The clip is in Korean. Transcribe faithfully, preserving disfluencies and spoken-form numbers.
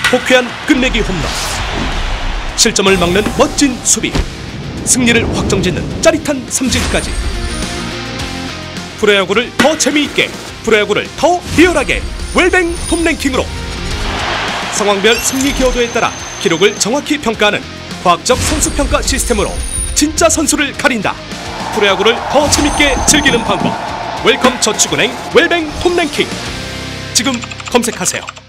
호쾌한 끝내기 홈런, 실점을 막는 멋진 수비, 승리를 확정짓는 짜릿한 삼진까지. 프로야구를 더 재미있게, 프로야구를 더 리얼하게 웰뱅 톱랭킹으로 상황별 승리 기여도에 따라 기록을 정확히 평가하는 과학적 선수평가 시스템으로 진짜 선수를 가린다. 프로야구를 더 재밌게 즐기는 방법, 웰컴 저축은행 웰뱅 톱랭킹 지금 검색하세요.